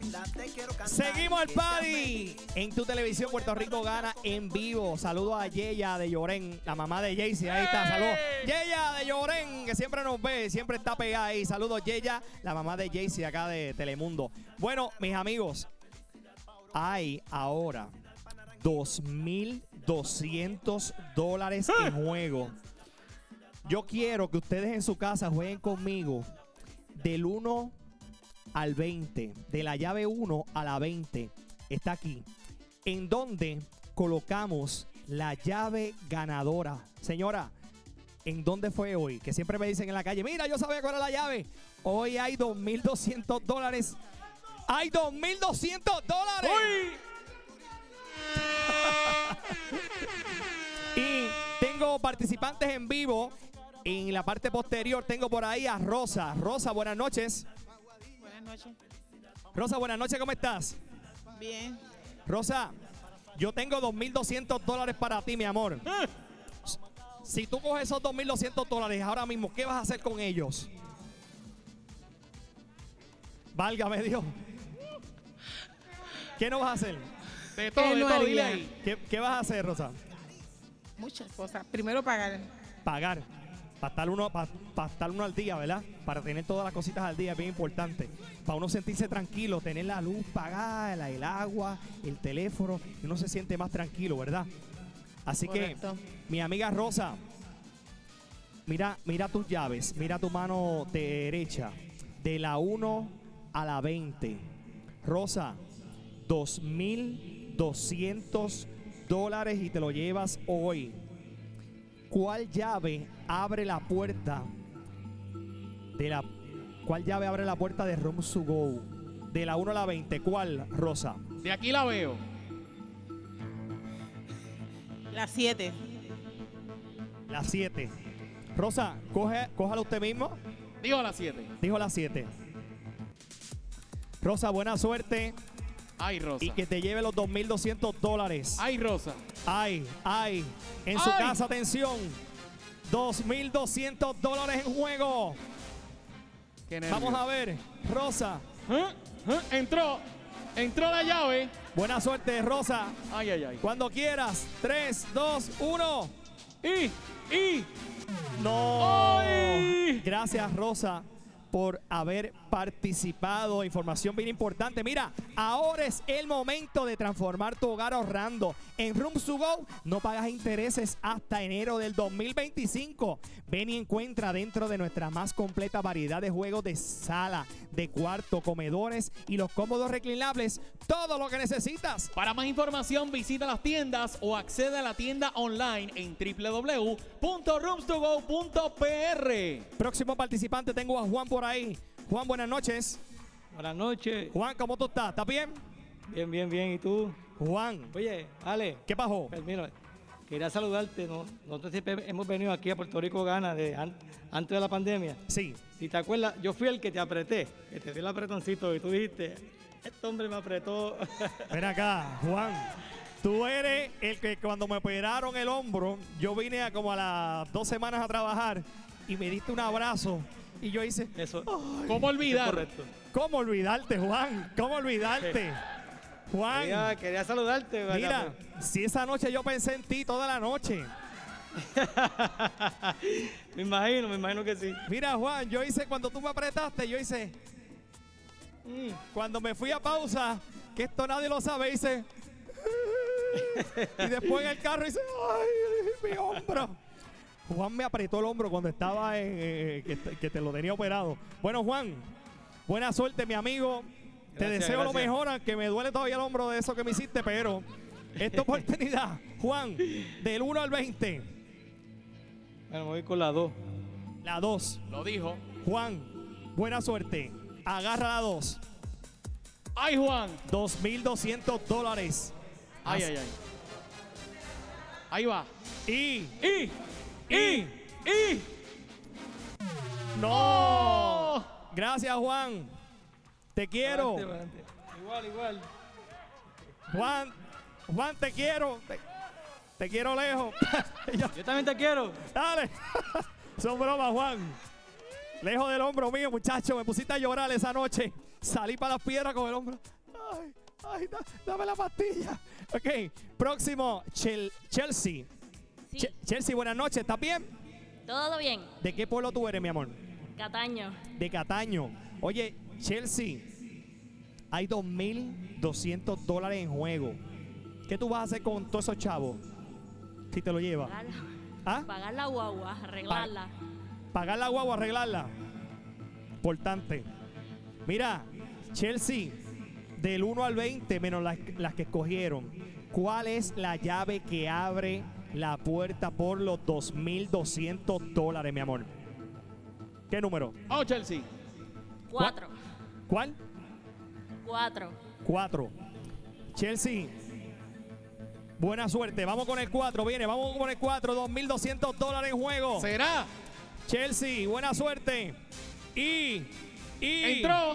Seguimos el party en tu televisión. Puerto Rico gana en vivo. Saludos a Yeya de Llorén, la mamá de Jaycee. Ahí está, saludos. Yeya de Llorén, que siempre nos ve, siempre está pegada ahí. Saludos, Yeya, la mamá de Jaycee acá de Telemundo. Bueno, mis amigos, hay ahora $2,200 en juego. Yo quiero que ustedes en su casa jueguen conmigo del 1 al 20, de la llave 1 a la 20. Está aquí, en donde colocamos la llave ganadora. Señora, ¿en dónde fue hoy? Que siempre me dicen en la calle, mira, yo sabía cuál era la llave. Hoy hay $2,200. ¡Hay $2,200! ¡Uy! Y tengo participantes en vivo. En la parte posterior tengo por ahí a Rosa. Rosa, buenas noches. Buenas noches. Rosa, buenas noches, ¿cómo estás? Bien. Rosa, yo tengo $2,200 para ti, mi amor. Si tú coges esos $2,200 ahora mismo, ¿qué vas a hacer con ellos? Válgame Dios. ¿Qué no vas a hacer? De todo, dile ahí. ¿Qué vas a hacer, Rosa? Muchas cosas. Primero pagar. Pagar. Para estar uno al día, ¿verdad? Para tener todas las cositas al día es bien importante. Para uno sentirse tranquilo, tener la luz pagada, el agua, el teléfono, y uno se siente más tranquilo, ¿verdad? Así Correcto. que, mi amiga Rosa, mira tus llaves, mira tu mano derecha, de la 1 a la 20. Rosa, $2,200 y te lo llevas hoy. ¿Cuál llave abre la puerta ¿Cuál llave abre la puerta de Rooms to Go? De la 1 a la 20. ¿Cuál, Rosa? De aquí la veo. La 7. La 7. Rosa, cójala usted mismo. Digo a las 7. Dijo la 7. Rosa, buena suerte. Ay, Rosa. Y que te lleve los $2,200. Ay, Rosa. Ay. En su casa, atención. $2,200 en juego. Qué nervio. Vamos a ver, Rosa. Entró la llave. Buena suerte, Rosa. Ay. Cuando quieras. 3, 2, 1. Y. No. ¡Ay! Gracias, Rosa, por haber participado. Información bien importante. Mira, ahora es el momento de transformar tu hogar ahorrando. En Rooms to Go no pagas intereses hasta enero del 2025. Ven y encuentra dentro de nuestra más completa variedad de juegos de sala, de cuarto, comedores y los cómodos reclinables, todo lo que necesitas. Para más información visita las tiendas o accede a la tienda online en www.roomstogo.pr. Próximo participante, tengo a Juan por ahí. Juan, buenas noches. Buenas noches. Juan, ¿cómo tú estás? ¿Estás bien? Bien. ¿Y tú? Juan. Oye, Ale. ¿Qué pasó? Pues mira, quería saludarte. Nosotros siempre hemos venido aquí a Puerto Rico Gana antes de la pandemia. Sí. Si te acuerdas, yo fui el que te apreté, que te di el apretoncito y tú dijiste, este hombre me apretó. Ven acá, Juan. Tú eres el que cuando me operaron el hombro, yo vine como a las 2 semanas a trabajar y me diste un abrazo y yo hice... Eso. ¿Cómo olvidar? Correcto. ¿Cómo olvidarte, Juan? ¿Cómo olvidarte? Juan, Quería saludarte. mira, si esa noche yo pensé en ti toda la noche. me imagino que sí. Mira, Juan, yo hice, cuando tú me apretaste, yo hice... Cuando me fui a pausa, que esto nadie lo sabe, hice... y después en el carro hice... ¡Ay, mi hombro! Juan me apretó el hombro cuando estaba que te lo tenía operado. Bueno, Juan, buena suerte, mi amigo. Te deseo lo mejor, aunque me duele todavía el hombro de eso que me hiciste, pero esta oportunidad, Juan, del 1 al 20. Bueno, me voy con la 2. La 2. Lo dijo. Juan, buena suerte. Agarra la 2. Ay, Juan. $2,200. Ay. Ahí va. Y no. ¡Oh! Gracias, Juan. Te quiero. Adelante. Igual. Juan, te quiero. Te quiero lejos. Yo también te quiero. Dale. Son bromas, Juan. Lejos del hombro mío, muchacho. Me pusiste a llorar esa noche. Salí para las piedras con el hombro. Ay, ay, dame la pastilla. Ok, próximo, Chelsea. Sí, Chelsea, buenas noches. ¿Estás bien? todo bien. ¿De qué pueblo tú eres, mi amor? Cataño. De Cataño. Oye, Chelsea, hay $2,200 en juego. ¿Qué tú vas a hacer con todos esos chavos si te lo llevas? ¿Ah? Pagar la guagua, arreglarla. Pagar la guagua, arreglarla. Importante. Mira, Chelsea, del 1 al 20, menos las que escogieron, ¿cuál es la llave que abre la puerta por los $2,200, mi amor? ¿Qué número? Oh, Chelsea. 4. ¿Cuál? 4. 4. Chelsea, buena suerte. Vamos con el 4. Viene, vamos con el 4. $2,200 en juego. ¿Será? Chelsea, buena suerte. Y Entró.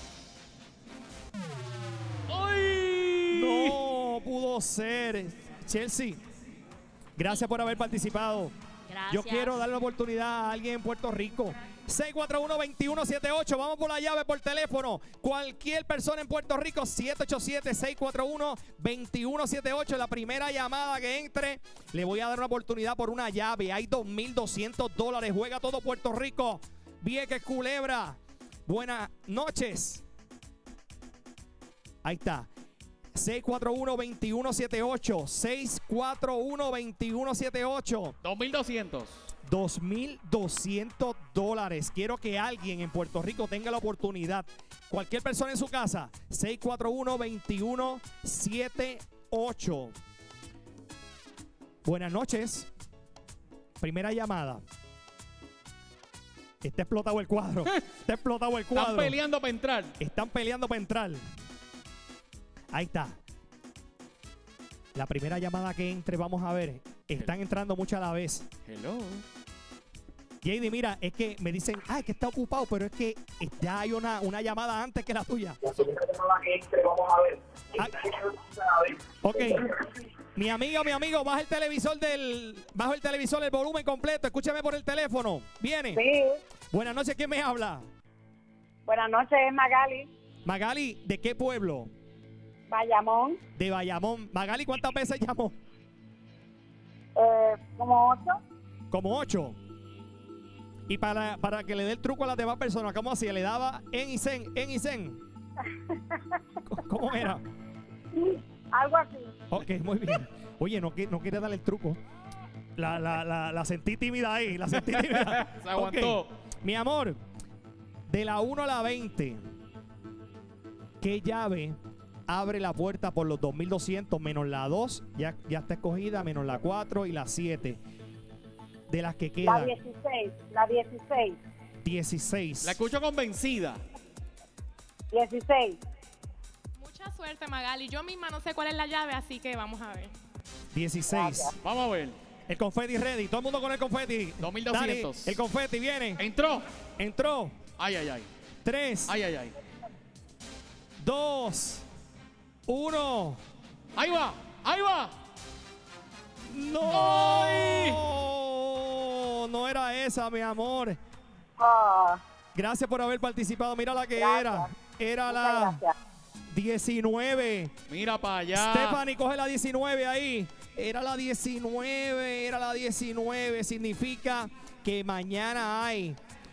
¡Ay! no pudo ser. Chelsea, gracias por haber participado. Gracias. Yo quiero darle la oportunidad a alguien en Puerto Rico. 641-2178. Vamos por la llave por teléfono. Cualquier persona en Puerto Rico, 787-641-2178. La primera llamada que entre, le voy a dar una oportunidad por una llave. Hay $2,200. Juega todo Puerto Rico. Vieques, Culebra. Buenas noches. Ahí está. 641-2178. 641-2178. 2,200. $2,200. Quiero que alguien en Puerto Rico tenga la oportunidad. Cualquier persona en su casa. 641-2178. Buenas noches. Primera llamada. Está explotado el cuadro. Está explotado el cuadro. Están peleando para entrar. Están peleando para entrar. Ahí está. La primera llamada que entre, vamos a ver. Están entrando muchas a la vez. Hello. JD, mira, es que me dicen, es que está ocupado, pero es que ya hay una llamada antes que la tuya. Ah, ok. Mi amigo, baja el televisor el volumen completo. Escúchame por el teléfono. Viene. Sí, Buenas noches, ¿quién me habla? buenas noches, es Magali, Magali, ¿de qué pueblo? Bayamón, De Bayamón. Magali, ¿cuántas veces llamó? como 8. Como 8. Y para que le dé el truco a las demás personas, ¿cómo hacía? Le daba en y sen. ¿Cómo era? Algo así. Ok, muy bien. Oye, no quiere darle el truco. La sentí tímida ahí, la sentí tímida. Se aguantó. Ok. Mi amor, de la 1 a la 20, ¿qué llave abre la puerta por los $2,200 menos la 2? Ya está escogida, menos la 4 y la 7. De las que La quedan, 16, la 16, 16. La escucho convencida. 16. Mucha suerte, Magali. Yo misma no sé cuál es la llave, así que vamos a ver. 16. Vamos a ver. El confeti ready. Todo el mundo con el confeti. 2,200. Dani, el confeti viene. Entró. Entró. Ay, ay, ay. 3, Ay, ay, ay. 2, 1. Ahí va. Ahí va. ¡No! No era esa, mi amor. Ah, Gracias por haber participado. Mira la que Gracias. era. Era muchas la gracias. 19. Mira para allá. Stephanie, coge la 19 ahí. Era la 19. Significa que mañana hay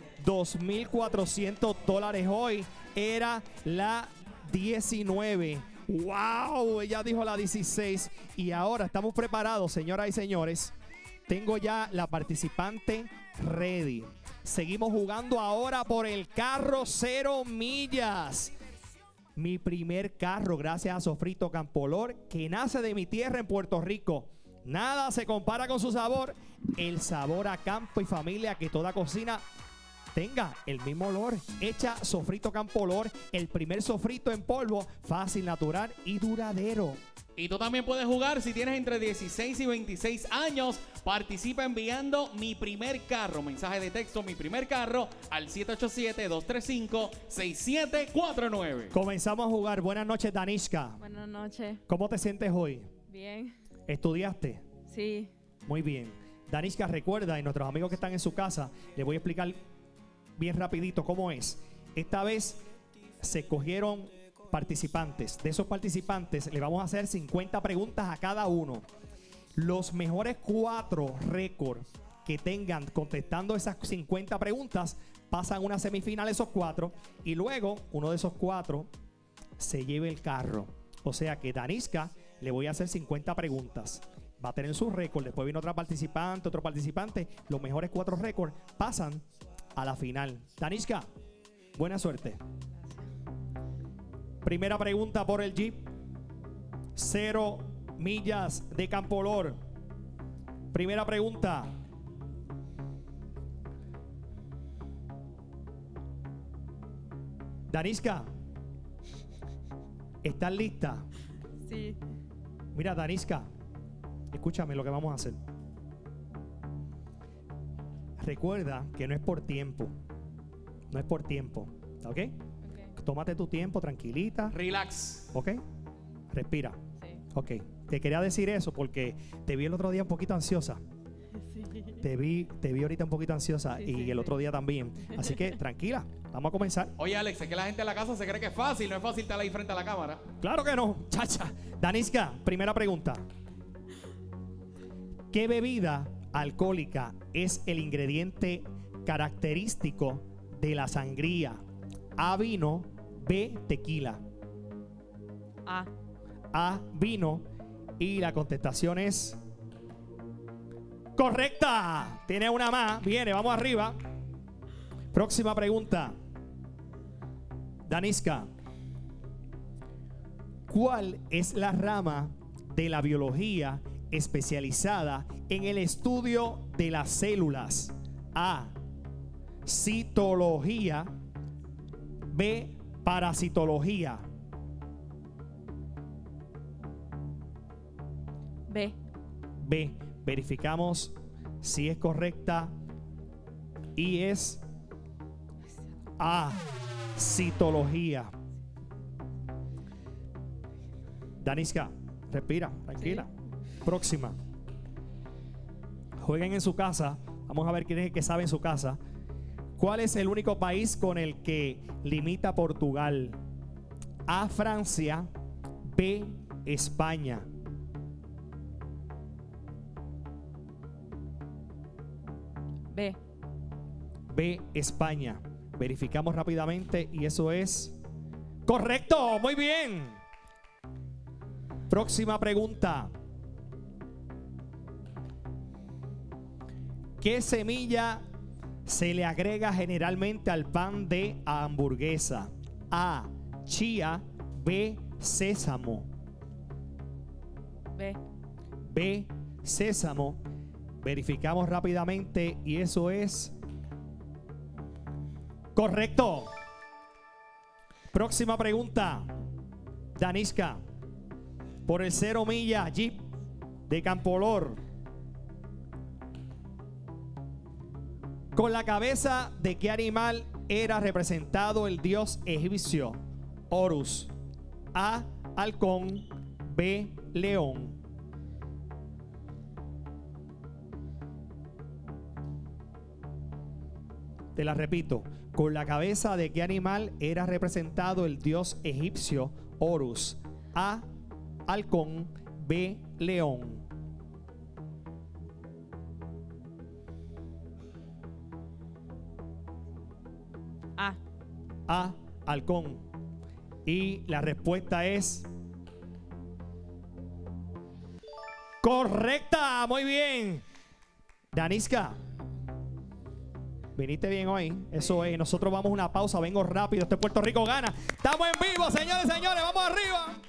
$2,400. Hoy era la 19. ¡Wow! Ella dijo la 16. Y ahora estamos preparados, señoras y señores. Tengo ya la participante ready. Seguimos jugando ahora por el carro 0 millas. Mi primer carro, gracias a Sofrito Campolor, que nace de mi tierra en Puerto Rico. Nada se compara con su sabor. El sabor a campo y familia que toda cocina tenga el mismo olor. Echa Sofrito Campolor, el primer sofrito en polvo, fácil, natural y duradero. Y tú también puedes jugar si tienes entre 16 y 26 años. Participa enviando mi primer carro. Mensaje de texto, mi primer carro, al 787-235-6749. Comenzamos a jugar. Buenas noches, Danishka. Buenas noches. ¿Cómo te sientes hoy? Bien. ¿Estudiaste? Sí. Muy bien. Danishka, recuerda, y nuestros amigos que están en su casa, les voy a explicar bien rapidito cómo es. Esta vez se cogieron participantes. De esos participantes le vamos a hacer 50 preguntas a cada uno. Los mejores 4 récords que tengan contestando esas 50 preguntas pasan a una semifinal esos 4 y luego uno de esos 4 se lleve el carro. O sea que Daniska le voy a hacer 50 preguntas. Va a tener su récord. Después viene otra participante, otro participante. Los mejores 4 récords pasan a la final. Daniska, buena suerte. Primera pregunta por el Jeep. 0 millas de Campolor. Primera pregunta. Daniska, ¿estás lista? Sí. Mira, Daniska, escúchame lo que vamos a hacer. Recuerda que no es por tiempo. No es por tiempo. ¿Ok? Tómate tu tiempo, tranquilita. Relax. ¿Ok? Respira. Sí. Ok. Te quería decir eso porque te vi el otro día un poquito ansiosa. Sí. Te vi ahorita un poquito ansiosa Sí, y sí, el sí. otro día también. Así que tranquila. Vamos a comenzar. Oye, Alex, es que la gente en la casa se cree que es fácil. No es fácil estar ahí frente a la cámara. Claro que no, chacha. Daniska, primera pregunta. ¿Qué bebida alcohólica es el ingrediente característico de la sangría? A, vino. B, tequila. A. A, vino. Y la contestación es correcta. Tiene una más. Viene, vamos arriba. Próxima pregunta. Daniska, ¿cuál es la rama de la biología especializada en el estudio de las células? A, citología. B, parasitología. B. B, verificamos si es correcta y es A, citología. Daniska, respira, tranquila. Próxima. Jueguen en su casa. Vamos a ver quién es el que sabe en su casa. ¿Cuál es el único país con el que limita Portugal? A, Francia. B, España. B. B, España. Verificamos rápidamente y eso es correcto. Muy bien. Próxima pregunta. ¿Qué semilla se le agrega generalmente al pan de hamburguesa? A, chía. B, sésamo. B. B, sésamo. Verificamos rápidamente y eso es correcto. Próxima pregunta. Daniska, por el 0 millas Jeep de Campolor, ¿con la cabeza de qué animal era representado el dios egipcio? Horus. A, halcón. B, león. Te la repito. ¿Con la cabeza de qué animal era representado el dios egipcio Horus? A, halcón. B, león. A. A, halcón. Y la respuesta es correcta. Muy bien. Daniska, viniste bien hoy. Eso es. Nosotros vamos a una pausa. Vengo rápido. Este Puerto Rico gana. Estamos en vivo, señores y señores. Vamos arriba.